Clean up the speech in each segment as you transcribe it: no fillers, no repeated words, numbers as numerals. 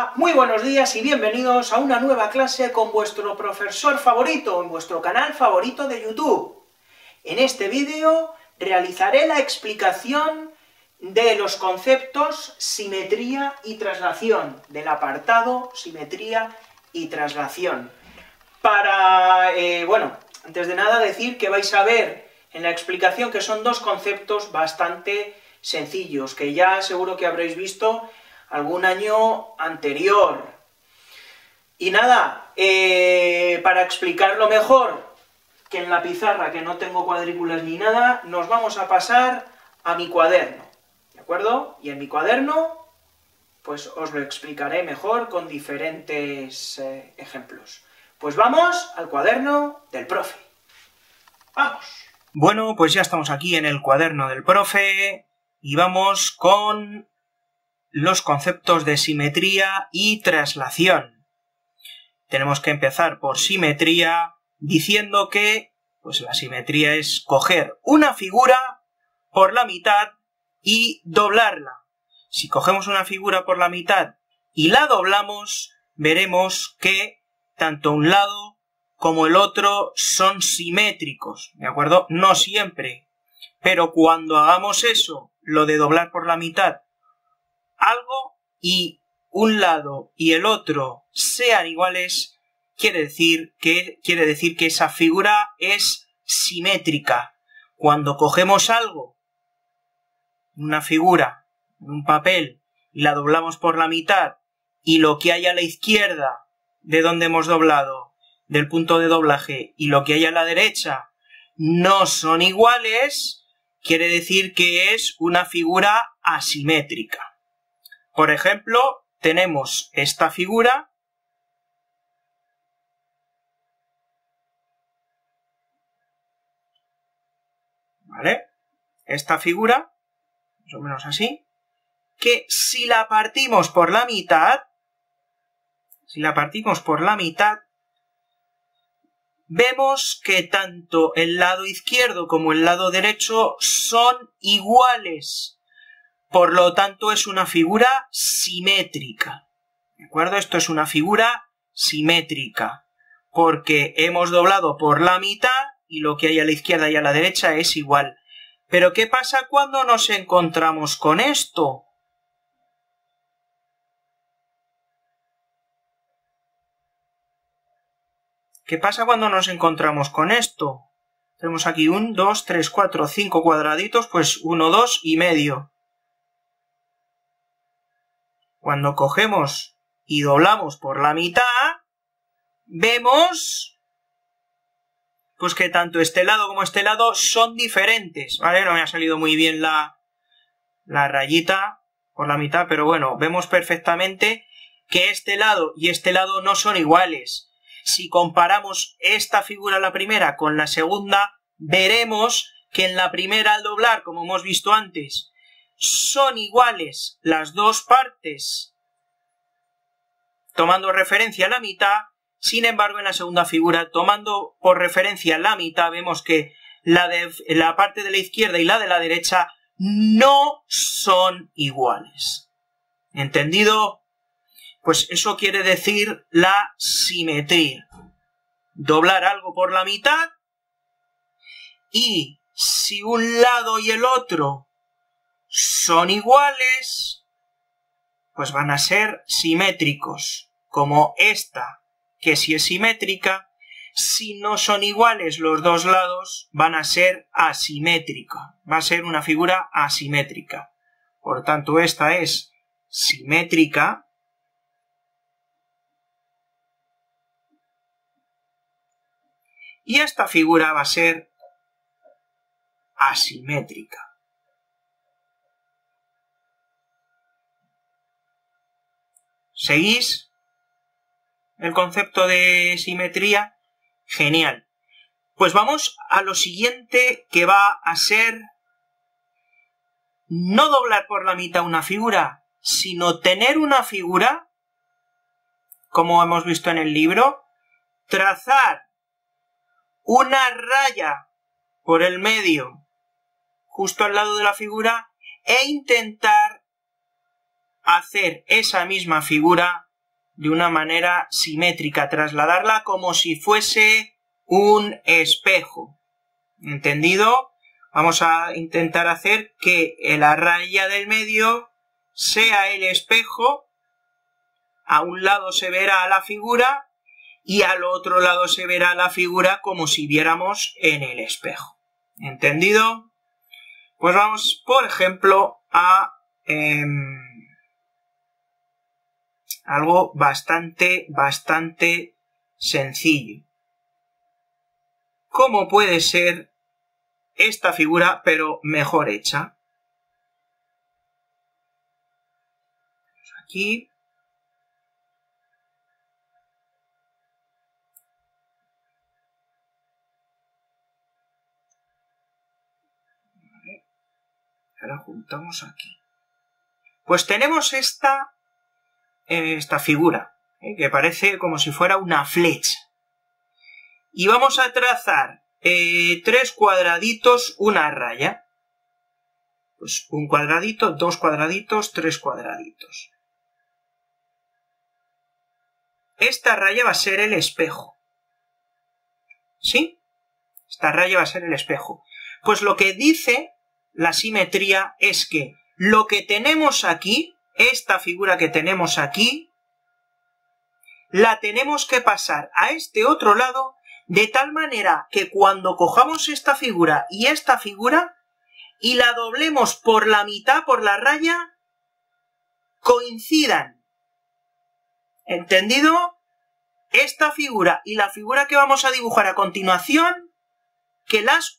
Hola, muy buenos días y bienvenidos a una nueva clase con vuestro profesor favorito en vuestro canal favorito de YouTube. En este vídeo realizaré la explicación de los conceptos simetría y traslación, del apartado simetría y traslación. Antes de nada decir que vais a ver en la explicación que son dos conceptos bastante sencillos, que ya seguro que habréis visto algún año anterior. Y nada, para explicarlo mejor que en la pizarra, que no tengo cuadrículas ni nada, nos vamos a pasar a mi cuaderno, ¿de acuerdo? Y en mi cuaderno, pues os lo explicaré mejor con diferentes ejemplos. Pues vamos al cuaderno del profe. ¡Vamos! Bueno, pues ya estamos aquí en el cuaderno del profe, y vamos con los conceptos de simetría y traslación. Tenemos que empezar por simetría, diciendo que pues la simetría es coger una figura por la mitad y doblarla. Si cogemos una figura por la mitad y la doblamos, veremos que tanto un lado como el otro son simétricos, ¿de acuerdo? No siempre, pero cuando hagamos eso, lo de doblar por la mitad, algo y un lado y el otro sean iguales, quiere decir que esa figura es simétrica. Cuando cogemos algo, una figura, un papel, y la doblamos por la mitad, y lo que hay a la izquierda de donde hemos doblado, del punto de doblaje, y lo que hay a la derecha no son iguales, quiere decir que es una figura asimétrica. Por ejemplo, tenemos esta figura, ¿vale? Esta figura, más o menos así, que si la partimos por la mitad, vemos que tanto el lado izquierdo como el lado derecho son iguales. Por lo tanto, es una figura simétrica, ¿de acuerdo? Esto es una figura simétrica, porque hemos doblado por la mitad y lo que hay a la izquierda y a la derecha es igual. Pero, ¿qué pasa cuando nos encontramos con esto? ¿Qué pasa cuando nos encontramos con esto? Tenemos aquí 1, 2, 3, 4, 5 cuadraditos, pues 1, 2 y medio. Cuando cogemos y doblamos por la mitad, vemos pues que tanto este lado como este lado son diferentes, ¿vale? No me ha salido muy bien la rayita por la mitad, pero bueno, vemos perfectamente que este lado y este lado no son iguales. Si comparamos esta figura, la primera, con la segunda, veremos que en la primera, al doblar, como hemos visto antes, son iguales las dos partes, tomando referencia a la mitad. Sin embargo, en la segunda figura, tomando por referencia la mitad, vemos que la parte de la izquierda y la de la derecha no son iguales. ¿Entendido? Pues eso quiere decir la simetría. Doblar algo por la mitad, y si un lado y el otro son iguales, pues van a ser simétricos, como esta, que si es simétrica. Si no son iguales los dos lados, van a ser asimétrica, va a ser una figura asimétrica. Por tanto, esta es simétrica, y esta figura va a ser asimétrica. ¿Seguís el concepto de simetría? Genial. Pues vamos a lo siguiente, que va a ser no doblar por la mitad una figura, sino tener una figura, como hemos visto en el libro, trazar una raya por el medio, justo al lado de la figura, e intentar hacer esa misma figura de una manera simétrica, trasladarla como si fuese un espejo. ¿Entendido? Vamos a intentar hacer que la raya del medio sea el espejo. A un lado se verá la figura y al otro lado se verá la figura como si viéramos en el espejo. ¿Entendido? Pues vamos, por ejemplo, a algo bastante sencillo. ¿Cómo puede ser esta figura, pero mejor hecha? Aquí. Ahora juntamos aquí. Pues tenemos esta figura, que parece como si fuera una flecha. Y vamos a trazar 3 cuadraditos, una raya. Pues un cuadradito, 2 cuadraditos, 3 cuadraditos. Esta raya va a ser el espejo. ¿Sí? Esta raya va a ser el espejo. Pues lo que dice la simetría es que lo que tenemos aquí, esta figura que tenemos aquí, la tenemos que pasar a este otro lado de tal manera que cuando cojamos esta figura y la doblemos por la mitad, por la raya, coincidan. ¿Entendido? Esta figura y la figura que vamos a dibujar a continuación, que las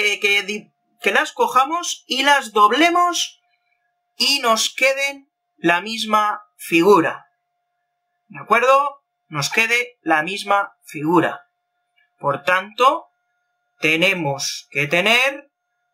cojamos y las doblemos y nos queden la misma figura. ¿De acuerdo? Nos quede la misma figura. Por tanto, tenemos que tener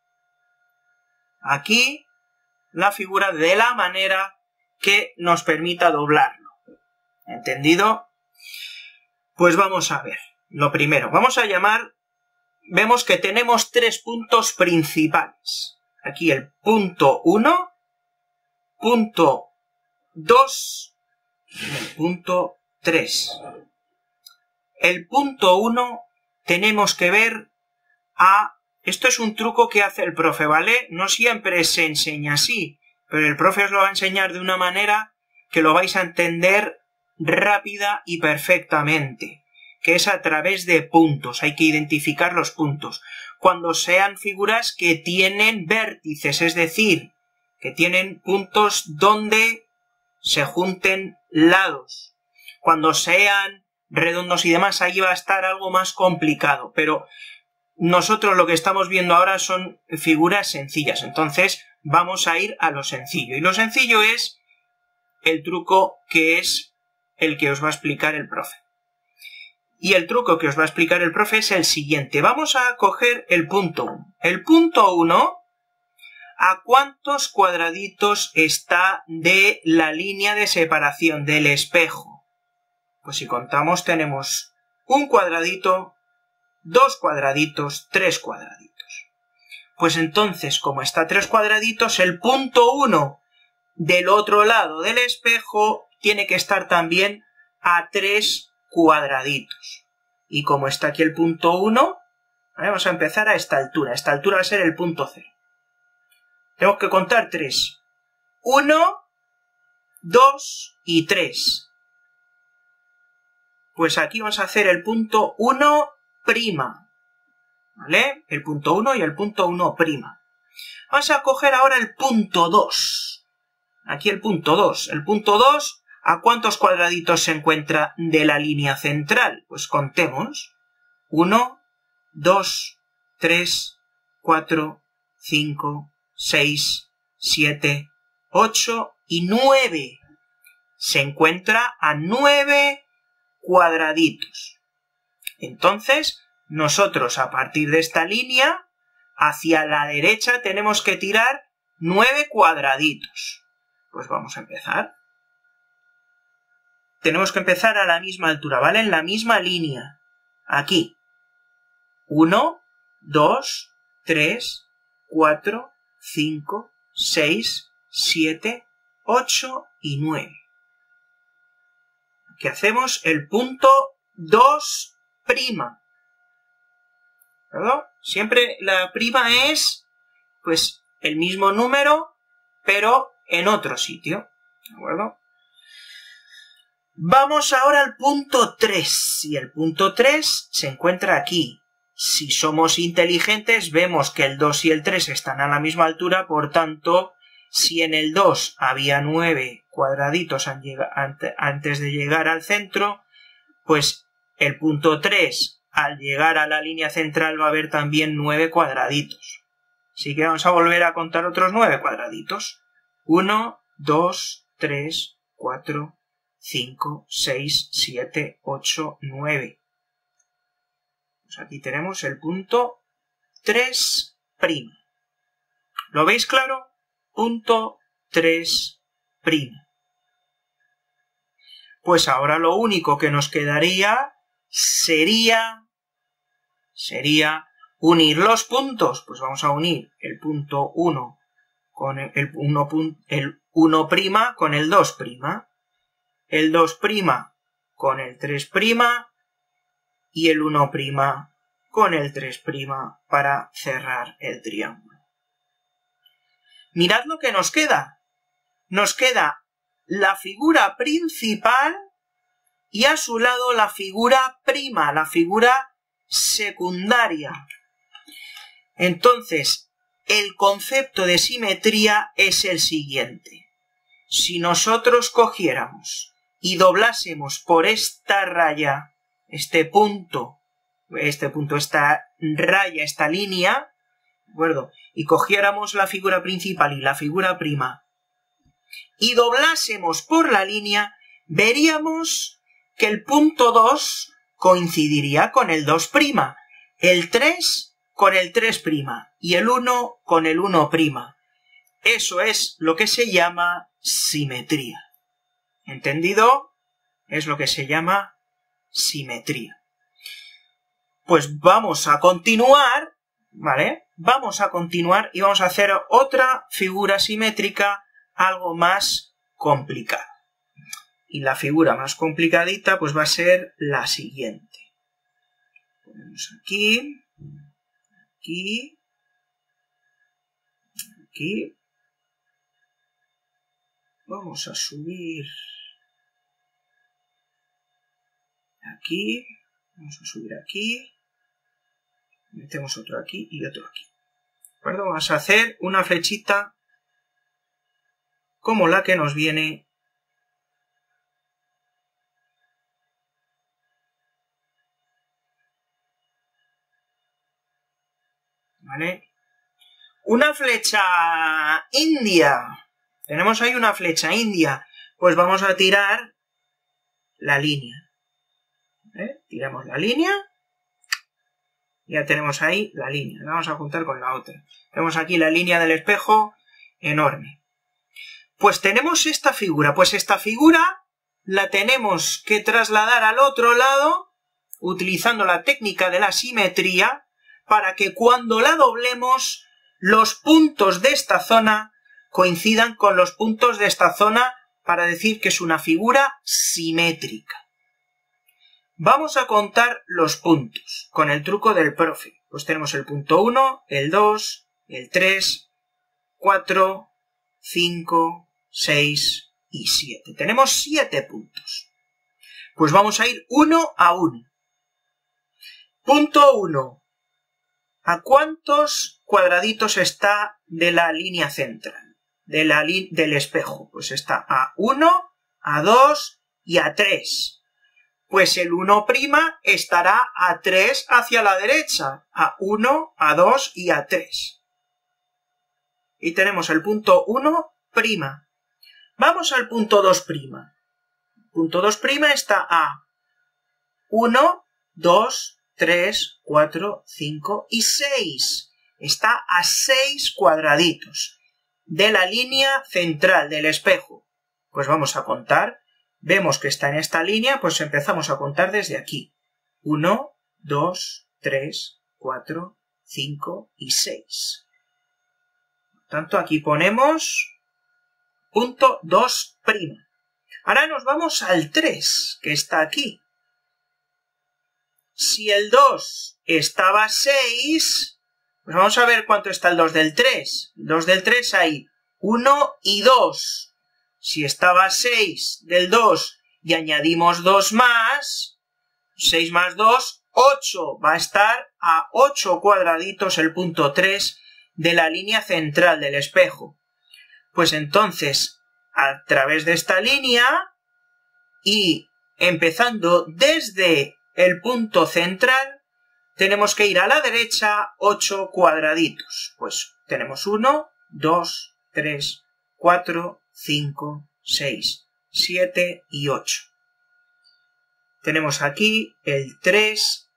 aquí la figura de la manera que nos permita doblarlo. ¿Entendido? Pues vamos a ver. Lo primero, vamos a llamar, vemos que tenemos 3 puntos principales. Aquí el punto 1, punto 2 y el punto 3. El punto 1 tenemos que ver esto es un truco que hace el profe, ¿vale? No siempre se enseña así, pero el profe os lo va a enseñar de una manera que lo vais a entender rápida y perfectamente, que es a través de puntos. Hay que identificar los puntos. Cuando sean figuras que tienen vértices, es decir, que tienen puntos donde se junten lados. Cuando sean redondos y demás, ahí va a estar algo más complicado, pero nosotros lo que estamos viendo ahora son figuras sencillas, entonces vamos a ir a lo sencillo. Y lo sencillo es el truco que es el que os va a explicar el profe. Y el truco que os va a explicar el profe es el siguiente. Vamos a coger el punto 1. El punto 1, ¿a cuántos cuadraditos está de la línea de separación del espejo? Pues si contamos tenemos un cuadradito, 2 cuadraditos, 3 cuadraditos. Pues entonces, como está a 3 cuadraditos, el punto 1 del otro lado del espejo tiene que estar también a 3 cuadraditos. Y como está aquí el punto 1, vamos a empezar a esta altura. Esta altura va a ser el punto 0. Tenemos que contar 3. 1, 2 y 3. Pues aquí vamos a hacer el punto 1', ¿vale? El punto 1 y el punto 1'. Vamos a coger ahora el punto 2. Aquí el punto 2. El punto 2, ¿a cuántos cuadraditos se encuentra de la línea central? Pues contemos. 1, 2, 3, 4, 5, 6, 7, 8 y 9. Se encuentra a 9 cuadraditos. Entonces, nosotros a partir de esta línea, hacia la derecha tenemos que tirar 9 cuadraditos. Pues vamos a empezar. Tenemos que empezar a la misma altura, ¿vale? En la misma línea. Aquí. 1, 2, 3, 4, 5, 6, 7, 8 y 9. ¿De que hacemos el punto 2'. ¿Verdad? Siempre la prima es, pues, el mismo número, pero en otro sitio. ¿De acuerdo? Vamos ahora al punto 3. Y el punto 3 se encuentra aquí. Si somos inteligentes, vemos que el 2 y el 3 están a la misma altura, por tanto, si en el 2 había 9 cuadraditos antes de llegar al centro, pues el punto 3, al llegar a la línea central, va a haber también 9 cuadraditos. Así que vamos a volver a contar otros 9 cuadraditos. 1, 2, 3, 4, 5, 6, 7, 8, 9. Pues aquí tenemos el punto 3'. ¿Lo veis claro? Punto 3'. Pues ahora lo único que nos quedaría sería unir los puntos. Pues vamos a unir el punto 1 con el 1' con el 2', el 2' con el 3' y el 1' con el 3' para cerrar el triángulo. Mirad lo que nos queda. Nos queda la figura principal y a su lado la figura prima, la figura secundaria. Entonces, el concepto de simetría es el siguiente. Si nosotros cogiéramos y doblásemos por esta raya, esta raya, esta línea, ¿de acuerdo? Y cogiéramos la figura principal y la figura prima y doblásemos por la línea, veríamos que el punto 2 coincidiría con el 2', el 3 con el 3' y el 1 con el 1'. Eso es lo que se llama simetría. ¿Entendido? Es lo que se llama simetría. Pues vamos a continuar, ¿vale? Vamos a continuar y vamos a hacer otra figura simétrica algo más complicada. Y la figura más complicadita pues va a ser la siguiente. Ponemos aquí, aquí, aquí. Vamos a subir aquí, vamos a subir aquí, metemos otro aquí y otro aquí. ¿De acuerdo? Vamos a hacer una flechita como la que nos viene ¿vale? Una flecha india. Tenemos ahí una flecha india. Pues vamos a tirar la línea. Tiramos la línea. Ya tenemos ahí la línea. La vamos a juntar con la otra. Tenemos aquí la línea del espejo enorme. Pues tenemos esta figura. Pues esta figura la tenemos que trasladar al otro lado utilizando la técnica de la simetría para que cuando la doblemos los puntos de esta zona coincidan con los puntos de esta zona para decir que es una figura simétrica. Vamos a contar los puntos con el truco del profe. Pues tenemos el punto 1, el 2, el 3, 4, 5, 6 y 7. Tenemos 7 puntos. Pues vamos a ir uno a uno. Punto 1. ¿A cuántos cuadraditos está de la línea central? Del espejo. Pues está a 1, a 2 y a 3. Pues el 1' estará a 3 hacia la derecha. A 1, a 2 y a 3. Y tenemos el punto 1'. Vamos al punto 2'. El punto 2' está a 1, 2, 3, 4, 5 y 6. Está a 6 cuadraditos de la línea central del espejo. Pues vamos a contar. Vemos que está en esta línea, pues empezamos a contar desde aquí. 1, 2, 3, 4, 5 y 6. Por tanto, aquí ponemos punto 2'. Ahora nos vamos al 3, que está aquí. Si el 2 estaba 6, pues vamos a ver cuánto está el 2 del 3. El 2 del 3 hay 1 y 2. Si estaba 6 del 2 y añadimos 2 más, 6 más 2, 8. Va a estar a 8 cuadraditos el punto 3 de la línea central del espejo. Pues entonces, a través de esta línea y empezando desde el punto central, tenemos que ir a la derecha 8 cuadraditos. Pues tenemos 1, 2, 3, 4, 5, 6, 7 y 8. Tenemos aquí el 3'.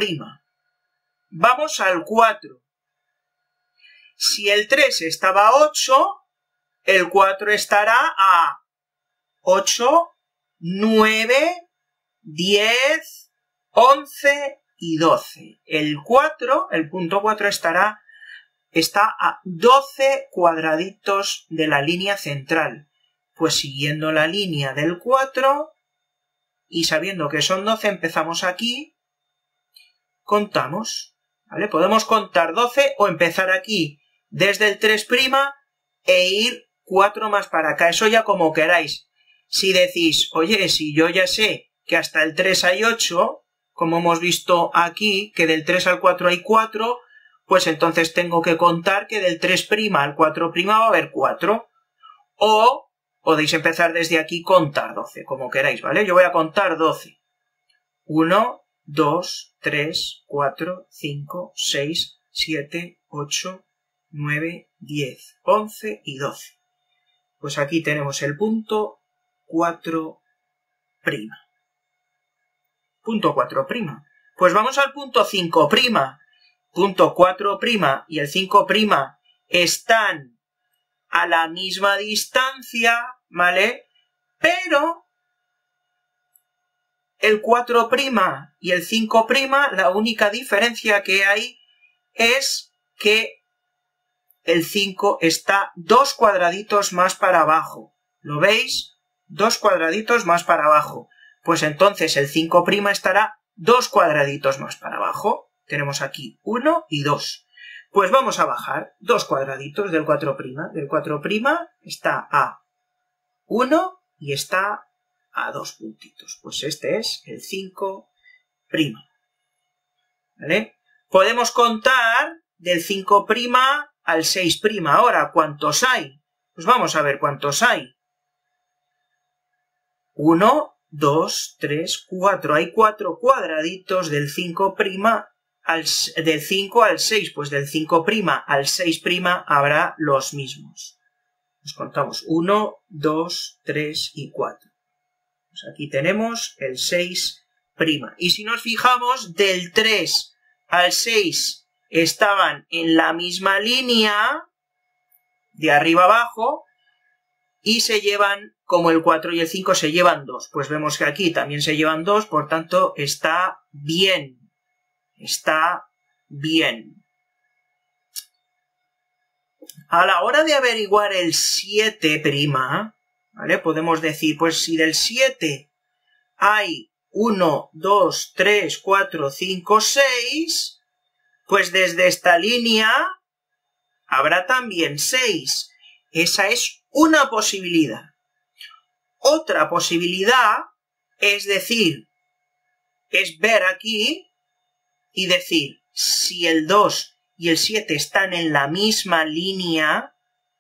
Vamos al 4. Si el 3 estaba a 8, el 4 estará a 8, 9, 10, 11 y 12. El 4, el punto 4 está a 12 cuadraditos de la línea central. Pues siguiendo la línea del 4 y sabiendo que son 12, empezamos aquí, contamos, ¿vale? Podemos contar 12 o empezar aquí desde el 3' e ir 4 más para acá, eso ya como queráis. Si decís, oye, si yo ya sé que hasta el 3 hay 8, como hemos visto aquí, que del 3 al 4 hay 4, pues entonces tengo que contar que del 3' al 4' va a haber 4. O podéis empezar desde aquí y contar 12, como queráis, ¿vale? Yo voy a contar 12. 1, 2, 3, 4, 5, 6, 7, 8, 9, 10, 11 y 12. Pues aquí tenemos el punto 4'. Punto 4'. Pues vamos al punto 5'. Punto 4' y el 5' están a la misma distancia, ¿vale? Pero el 4' y el 5', la única diferencia que hay es que el 5 está 2 cuadraditos más para abajo. ¿Lo veis? 2 cuadraditos más para abajo. Pues entonces el 5' estará 2 cuadraditos más para abajo. Tenemos aquí 1 y 2. Pues vamos a bajar 2 cuadraditos del 4'. Del 4' está a 1 y está a 2 puntitos. Pues este es el 5'. ¿Vale? Podemos contar del 5' al 6'. Ahora, ¿cuántos hay? Pues vamos a ver cuántos hay. 1, 2, 3, 4. Hay 4 cuadraditos del 5' del 5 al 6. Pues del 5' al 6' habrá los mismos. Nos contamos 1, 2, 3 y 4. Pues aquí tenemos el 6'. Y si nos fijamos, del 3 al 6 estaban en la misma línea, de arriba abajo, y se llevan, como el 4 y el 5 se llevan 2. Pues vemos que aquí también se llevan 2, por tanto está bien. Está bien. A la hora de averiguar el 7', ¿vale? Podemos decir, pues si del 7 hay 1, 2, 3, 4, 5, 6, pues desde esta línea habrá también 6. Esa es una posibilidad. Otra posibilidad es decir, es ver aquí y decir, si el 2 y el 7 están en la misma línea,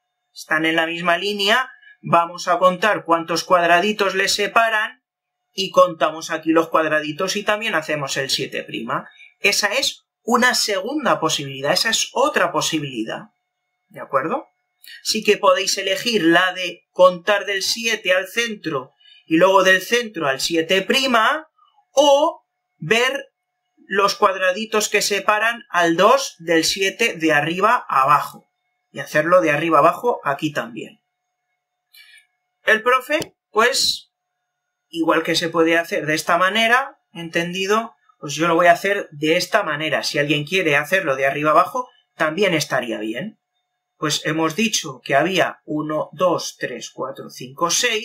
vamos a contar cuántos cuadraditos les separan y contamos aquí los cuadraditos y también hacemos el 7'. Esa es una segunda posibilidad, esa es otra posibilidad. ¿De acuerdo? Sí que podéis elegir la de contar del 7 al centro y luego del centro al 7', o ver los cuadraditos que separan al 2 del 7 de arriba a abajo. Y hacerlo de arriba a abajo aquí también. El profe, pues, igual que se puede hacer de esta manera, ¿entendido? Pues yo lo voy a hacer de esta manera. Si alguien quiere hacerlo de arriba abajo, también estaría bien. Pues hemos dicho que había 1, 2, 3, 4, 5, 6.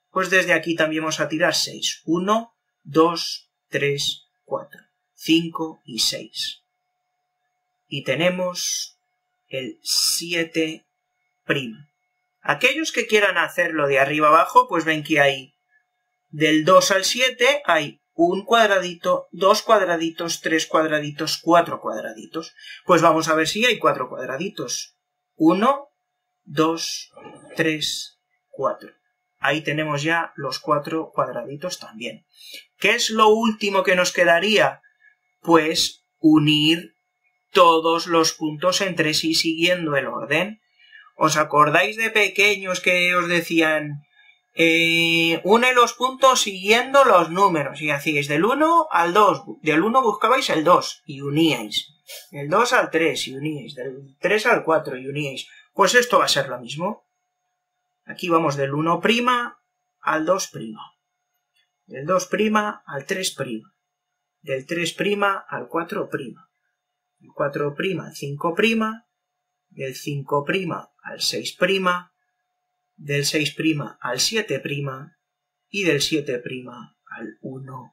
pues desde aquí también vamos a tirar 6. 1, 2, 3, 4, 5 y 6. Y tenemos el 7'. Aquellos que quieran hacerlo de arriba abajo, pues ven que hay del 2 al 7 hay un cuadradito, 2 cuadraditos, 3 cuadraditos, 4 cuadraditos. Pues vamos a ver si hay 4 cuadraditos. 1, 2, 3, 4. Ahí tenemos ya los 4 cuadraditos también. ¿Qué es lo último que nos quedaría? Pues unir todos los puntos entre sí siguiendo el orden. ¿Os acordáis de pequeños que os decían une los puntos siguiendo los números? Y hacíais del 1 al 2. Del 1 buscabais el 2 y uníais. Del 2 al 3 y uníais. Del 3 al 4 y uníais. Pues esto va a ser lo mismo. Aquí vamos del 1' al 2'. Del 2' al 3'. Del 3' al 4'. Del 4' al 5'. Del 5' al 6'. Del 6' al 7' y del 7' al 1'.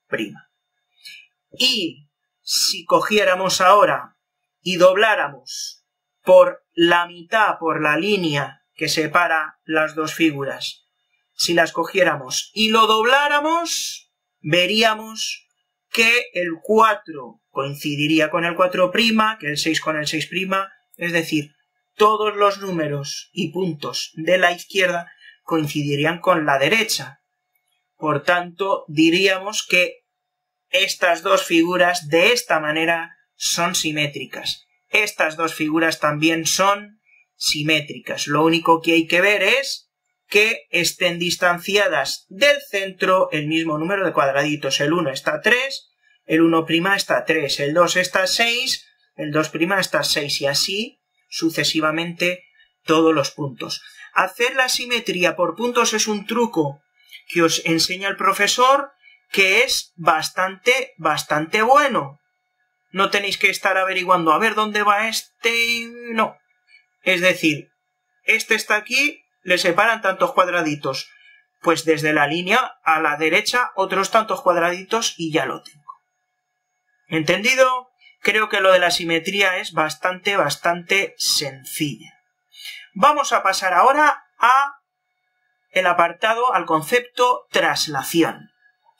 Y si cogiéramos ahora y dobláramos por la mitad, por la línea que separa las dos figuras, si las cogiéramos y lo dobláramos, veríamos que el 4 coincidiría con el 4', que el 6 con el 6', es decir, todos los números y puntos de la izquierda coincidirían con la derecha. Por tanto, diríamos que estas dos figuras de esta manera son simétricas. Estas dos figuras también son simétricas. Lo único que hay que ver es que estén distanciadas del centro el mismo número de cuadraditos. El 1 está a 3, el 1' está a 3, el 2 está a 6, el 2' está a 6 y así sucesivamente todos los puntos. Hacer la simetría por puntos es un truco que os enseña el profesor que es bastante bueno. No tenéis que estar averiguando a ver dónde va este, no. Es decir, este está aquí, le separan tantos cuadraditos. Pues desde la línea a la derecha otros tantos cuadraditos y ya lo tengo. ¿Entendido? Creo que lo de la simetría es bastante sencilla. Vamos a pasar ahora a el apartado, al concepto traslación.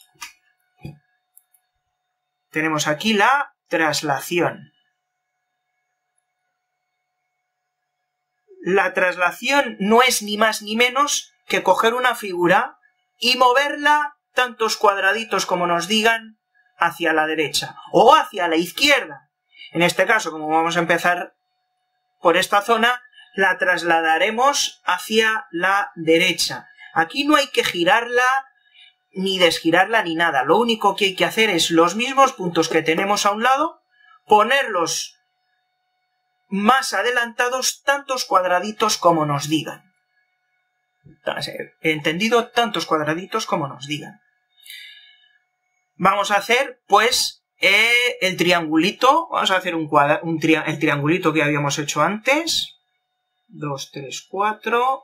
Tenemos aquí la traslación. La traslación no es ni más ni menos que coger una figura y moverla tantos cuadraditos como nos digan hacia la derecha o hacia la izquierda. En este caso, como vamos a empezar por esta zona, la trasladaremos hacia la derecha. Aquí no hay que girarla ni desgirarla ni nada. Lo único que hay que hacer es los mismos puntos que tenemos a un lado, ponerlos más adelantados tantos cuadraditos como nos digan. ¿Entendido? Tantos cuadraditos como nos digan. Vamos a hacer, pues, el triangulito. Vamos a hacer el triangulito que habíamos hecho antes. 2, 3, 4.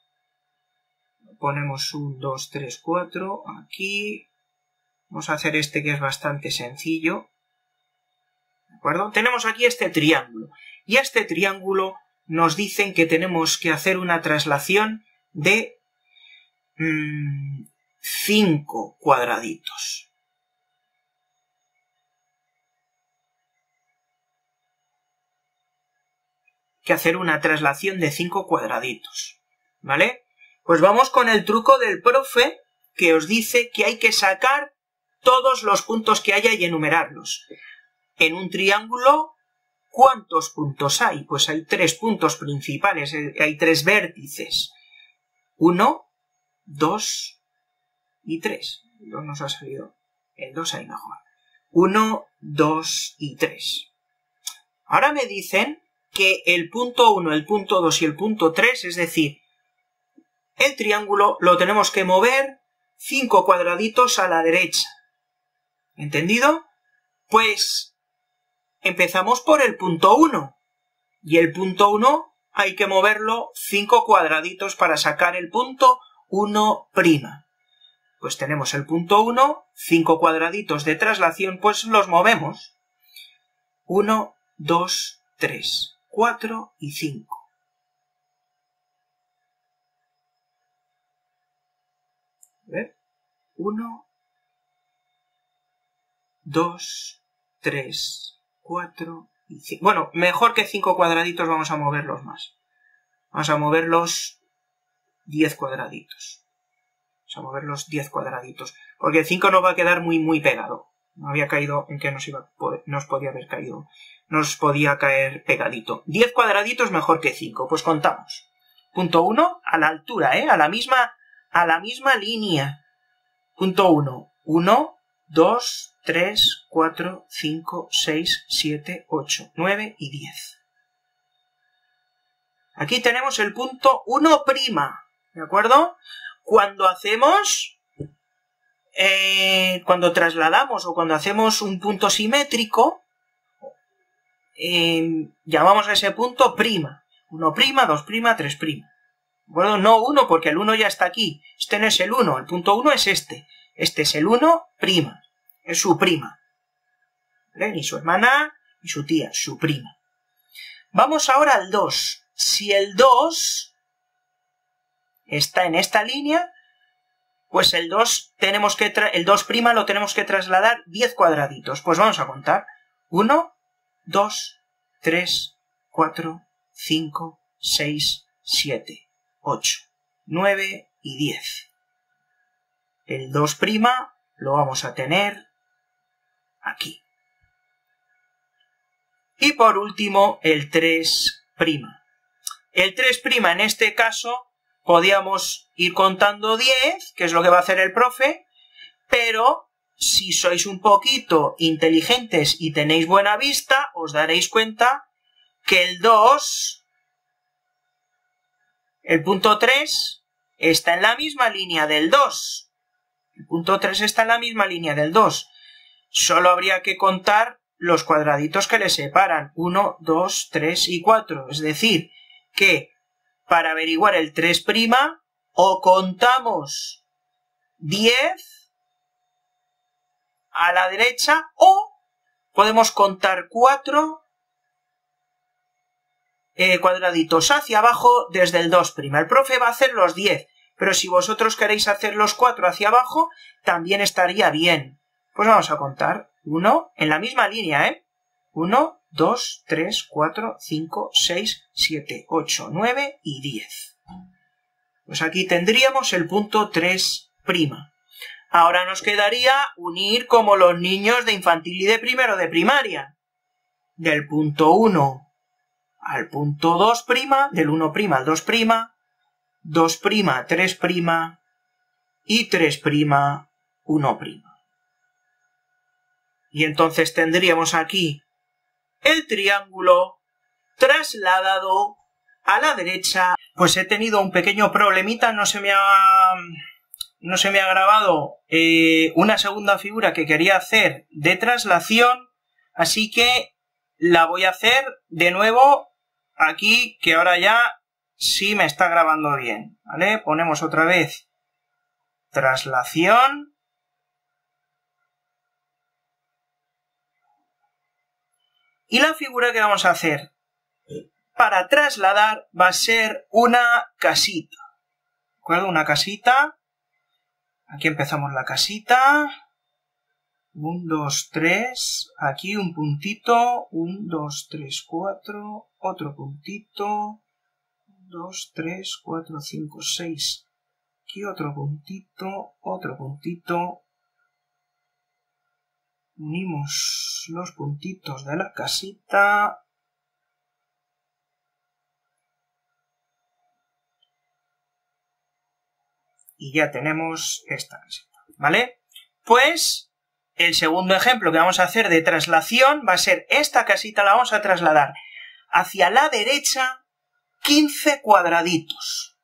Ponemos un 2, 3, 4 aquí. Vamos a hacer este que es bastante sencillo. ¿De acuerdo? Tenemos aquí este triángulo. Y a este triángulo nos dicen que tenemos que hacer una traslación de 5 cuadraditos. Que hacer una traslación de 5 cuadraditos. ¿Vale? Pues vamos con el truco del profe que os dice que hay que sacar todos los puntos que haya y enumerarlos. En un triángulo, ¿cuántos puntos hay? Pues hay 3 puntos principales, hay 3 vértices. 1, 2 y 3. No nos ha salido el 2 ahí mejor. 1, 2 y 3. Ahora me dicen que el punto 1, el punto 2 y el punto 3, es decir, el triángulo lo tenemos que mover 5 cuadraditos a la derecha. ¿Entendido? Pues empezamos por el punto 1. Y el punto 1 hay que moverlo 5 cuadraditos para sacar el punto 1'. Pues tenemos el punto 1, 5 cuadraditos de traslación, pues los movemos. 1, 2, 3, 4 y 5. A ver. 1, 2, 3, 4 y 5. Bueno, mejor que 5 cuadraditos vamos a moverlos más. Vamos a moverlos 10 cuadraditos. Vamos a moverlos 10 cuadraditos. Porque el 5 nos va a quedar muy pegado. No había caído en que nos podía haber caído. Nos podía caer pegadito. 10 cuadraditos mejor que 5. Pues contamos. Punto 1 a la altura, a la misma línea. Punto 1. 1, 2, 3, 4, 5, 6, 7, 8, 9 y 10. Aquí tenemos el punto 1', ¿de acuerdo? Cuando hacemos, cuando trasladamos o cuando hacemos un punto simétrico, llamamos a ese punto prima. 1', 2', 3'. Bueno, no 1 porque el 1 ya está aquí. Este no es el 1, el punto 1 es este. Este es el 1', es su prima. ¿Vale? Ni su hermana ni su tía, su prima. Vamos ahora al 2. Si el 2 está en esta línea, pues el 2 lo tenemos que trasladar 10 cuadraditos. Pues vamos a contar. 1, 2, 3, 4, 5, 6, 7, 8, 9 y 10. El 2' lo vamos a tener aquí. Y por último, el 3'. El 3' en este caso podíamos ir contando 10, que es lo que va a hacer el profe, pero si sois un poquito inteligentes y tenéis buena vista, os daréis cuenta que el 2, el punto 3, está en la misma línea del 2. El punto 3 está en la misma línea del 2. Solo habría que contar los cuadraditos que le separan. 1, 2, 3 y 4. Es decir, que para averiguar el 3' o contamos 10 a la derecha o podemos contar 4 cuadraditos hacia abajo desde el 2'. El profe va a hacer los 10. Pero si vosotros queréis hacer los 4 hacia abajo, también estaría bien. Pues vamos a contar. 1, en la misma línea, 1, 2, 3, 4, 5, 6, 7, 8, 9 y 10. Pues aquí tendríamos el punto 3'. Ahora nos quedaría unir como los niños de infantil y de primero de primaria. Del punto 1 al punto 2', del 1' al 2', 2', 3' y 3', 1'. Y entonces tendríamos aquí el triángulo trasladado a la derecha. Pues he tenido un pequeño problemita, no se me ha grabado una segunda figura que quería hacer de traslación, así que la voy a hacer de nuevo aquí, que ahora ya sí me está grabando bien, ¿vale? Ponemos otra vez traslación. Y la figura que vamos a hacer para trasladar va a ser una casita. ¿De acuerdo? Una casita. Aquí empezamos la casita. 1, 2, 3. Aquí un puntito. 1, 2, 3, 4. Otro puntito. 2, 3, 4, 5, 6. Aquí otro puntito. Otro puntito. Unimos los puntitos de la casita. Y ya tenemos esta casita, ¿vale? Pues el segundo ejemplo que vamos a hacer de traslación va a ser esta casita, la vamos a trasladar hacia la derecha 15 cuadraditos.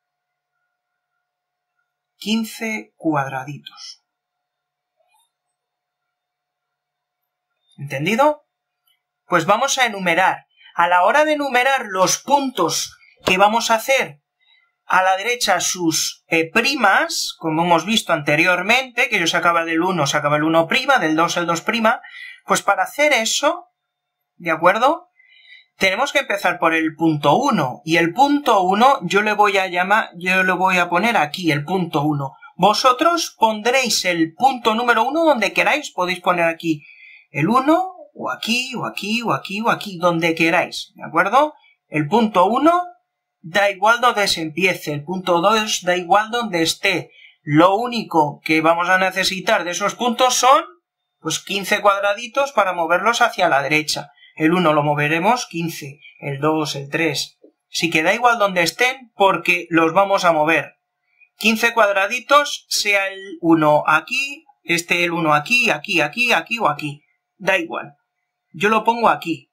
15 cuadraditos. ¿Entendido? Pues vamos a enumerar. A la hora de enumerar los puntos que vamos a hacer a la derecha sus primas, como hemos visto anteriormente, que yo sacaba del 1, sacaba el 1', del 2 el 2', pues para hacer eso, ¿de acuerdo? Tenemos que empezar por el punto 1, y el punto 1 yo le voy a poner aquí, el punto 1. Vosotros pondréis el punto número 1 donde queráis, podéis poner aquí el 1, o aquí, o aquí, o aquí, o aquí, donde queráis, ¿de acuerdo? El punto 1 da igual donde se empiece, el punto 2 da igual donde esté. Lo único que vamos a necesitar de esos puntos son, pues 15 cuadraditos para moverlos hacia la derecha. El 1 lo moveremos 15, el 2, el 3. Así que da igual donde estén porque los vamos a mover. 15 cuadraditos, sea el 1 aquí, el 1 aquí, aquí, aquí, aquí o aquí. Da igual. Yo lo pongo aquí.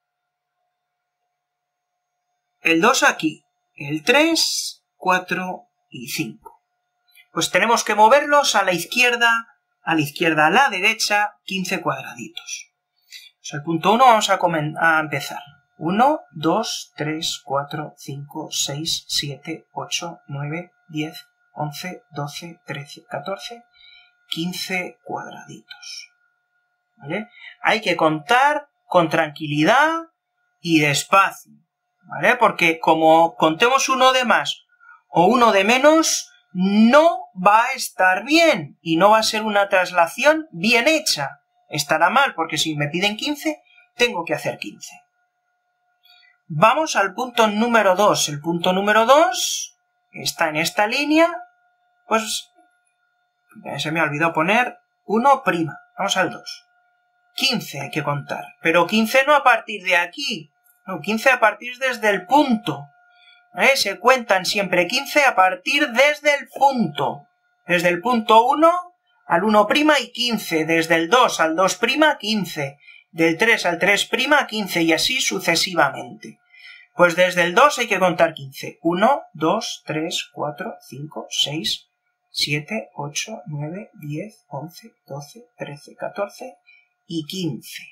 El 2 aquí. El 3, 4 y 5. Pues tenemos que moverlos a la izquierda, a la derecha, 15 cuadraditos. Pues el punto 1 vamos a empezar. 1, 2, 3, 4, 5, 6, 7, 8, 9, 10, 11, 12, 13, 14, 15 cuadraditos. ¿Vale? Hay que contar con tranquilidad y despacio, ¿vale? Porque como contemos uno de más o uno de menos, no va a estar bien y no va a ser una traslación bien hecha. Estará mal, porque si me piden 15, tengo que hacer 15. Vamos al punto número 2. El punto número 2 está en esta línea, pues se me ha olvidado poner 1'. Vamos al 2. 15 hay que contar, pero 15 no a partir de aquí, no, 15 a partir desde el punto. Se cuentan siempre 15 a partir desde el punto. Desde el punto 1 al 1' y 15, desde el 2 al 2', 15, del 3 al 3', 15 y así sucesivamente. Pues desde el 2 hay que contar 15. 1, 2, 3, 4, 5, 6, 7, 8, 9, 10, 11, 12, 13, 14 y 15.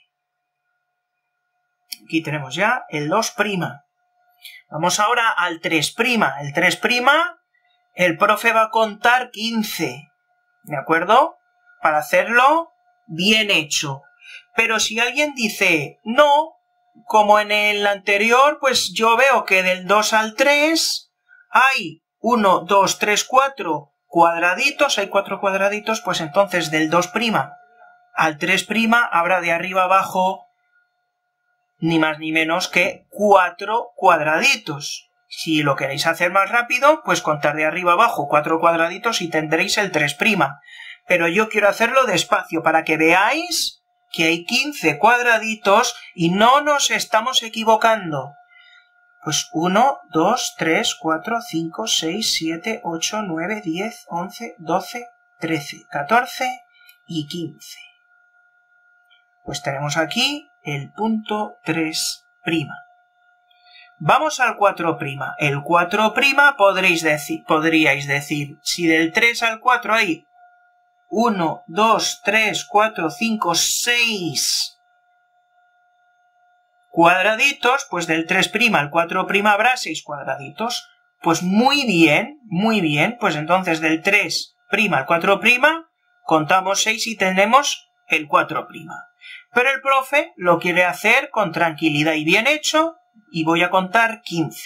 Aquí tenemos ya el 2'. Vamos ahora al 3'. El 3', el profe va a contar 15. ¿De acuerdo? Para hacerlo bien hecho. Pero si alguien dice, no, como en el anterior, pues yo veo que del 2 al 3 hay 1, 2, 3, 4 cuadraditos, hay 4 cuadraditos, pues entonces del 2' al 3' habrá de arriba abajo ni más ni menos que 4 cuadraditos. Si lo queréis hacer más rápido, pues contar de arriba abajo 4 cuadraditos y tendréis el 3'. Pero yo quiero hacerlo despacio para que veáis que hay 15 cuadraditos y no nos estamos equivocando. Pues 1, 2, 3, 4, 5, 6, 7, 8, 9, 10, 11, 12, 13, 14 y 15. Pues tenemos aquí el punto 3'. Vamos al 4'. El 4' podríais decir, si del 3 al 4 hay 1, 2, 3, 4, 5, 6 cuadraditos, pues del 3' al 4' habrá 6 cuadraditos. Pues muy bien, pues entonces del 3' al 4' contamos 6 y tenemos el 4'. Pero el profe lo quiere hacer con tranquilidad y bien hecho, y voy a contar 15.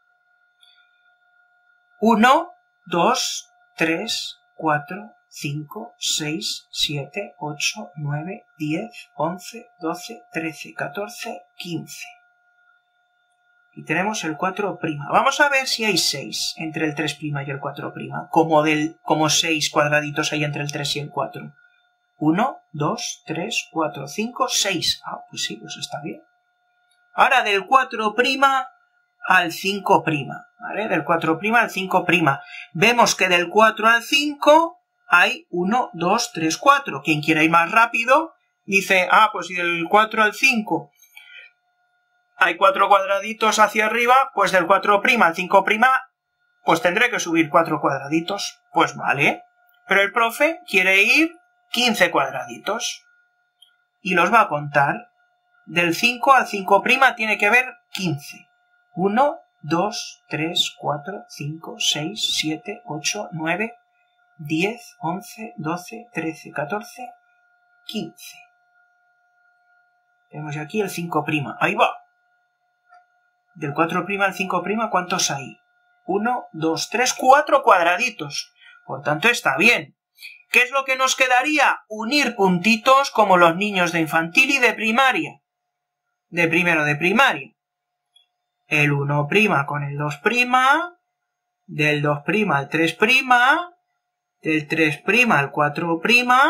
1, 2, 3, 4, 5, 6, 7, 8, 9, 10, 11, 12, 13, 14, 15. Y tenemos el 4'. Vamos a ver si hay 6 entre el 3' y el 4', como 6 cuadraditos hay entre el 3 y el 4. 1, 2, 3, 4, 5, 6. Ah, pues sí, pues está bien. Ahora del 4' al 5', ¿vale? Del 4' al 5'. Vemos que del 4 al 5 hay 1, 2, 3, 4. Quien quiera ir más rápido dice, ah, pues si del 4 al 5 hay 4 cuadraditos hacia arriba, pues del 4' al 5', pues tendré que subir 4 cuadraditos. Pues vale. Pero el profe quiere ir 15 cuadraditos. Y los va a contar. Del 5 al 5' tiene que haber 15. 1, 2, 3, 4, 5, 6, 7, 8, 9, 10, 11, 12, 13, 14, 15. Tenemos aquí el 5'. ¡Ahí va! Del 4' al 5', ¿cuántos hay? 1, 2, 3, 4 cuadraditos. Por tanto, está bien. ¿Qué es lo que nos quedaría? Unir puntitos como los niños de infantil y de primaria. De primero de primaria. El 1' con el 2', del 2' al 3', del 3' al 4',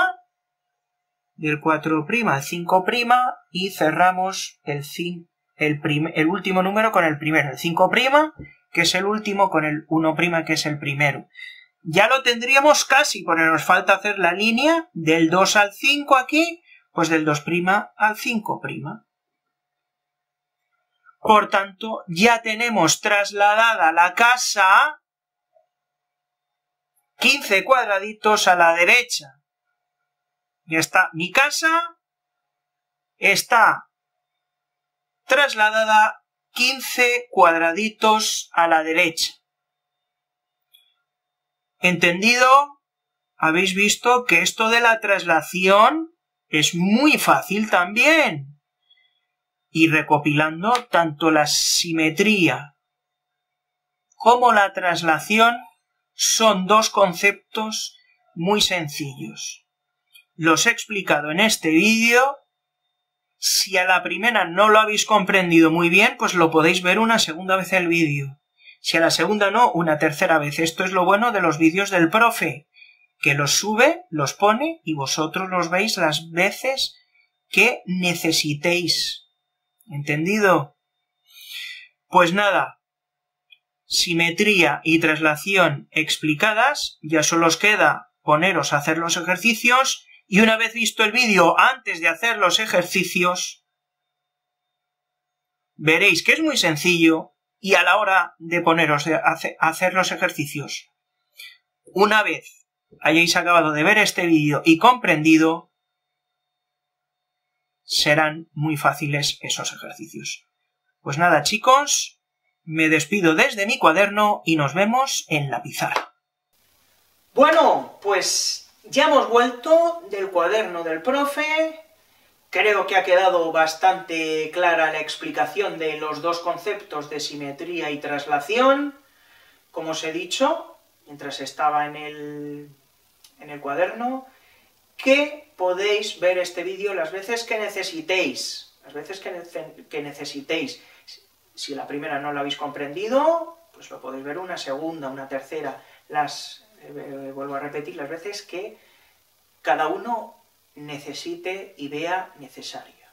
del 4' al 5', y cerramos el último número con el primero, el 5', que es el último, con el 1', que es el primero. Ya lo tendríamos casi, porque nos falta hacer la línea del 2 al 5 aquí, pues del 2' al 5'. Por tanto, ya tenemos trasladada la casa 15 cuadraditos a la derecha. Ya está, mi casa está trasladada 15 cuadraditos a la derecha. ¿Entendido? Habéis visto que esto de la traslación es muy fácil también. Y recopilando, tanto la simetría como la traslación son dos conceptos muy sencillos. Los he explicado en este vídeo. Si a la primera no lo habéis comprendido muy bien, pues lo podéis ver una segunda vez el vídeo. Si a la segunda no, una tercera vez. Esto es lo bueno de los vídeos del profe, que los sube, los pone y vosotros los veis las veces que necesitéis. ¿Entendido? Pues nada, simetría y traslación explicadas, ya solo os queda poneros a hacer los ejercicios, y una vez visto el vídeo antes de hacer los ejercicios, veréis que es muy sencillo, y a la hora de poneros a hacer los ejercicios, una vez hayáis acabado de ver este vídeo y comprendido, serán muy fáciles esos ejercicios. Pues nada, chicos, me despido desde mi cuaderno y nos vemos en la pizarra. Bueno, pues ya hemos vuelto del cuaderno del profe. Creo que ha quedado bastante clara la explicación de los dos conceptos de simetría y traslación. Como os he dicho, mientras estaba en el cuaderno, que podéis ver este vídeo las veces que necesitéis. Si la primera no lo habéis comprendido, pues lo podéis ver una segunda, una tercera. Vuelvo a repetir, las veces que cada uno necesite y vea necesarias.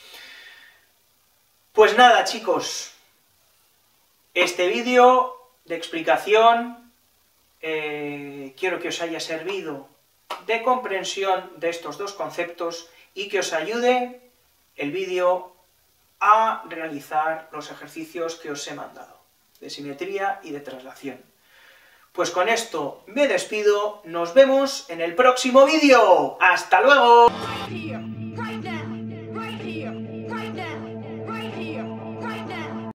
Pues nada, chicos, este vídeo de explicación quiero que os haya servido de comprensión de estos dos conceptos y que os ayude el vídeo a realizar los ejercicios que os he mandado, de simetría y de traslación. Pues con esto me despido, nos vemos en el próximo vídeo. ¡Hasta luego!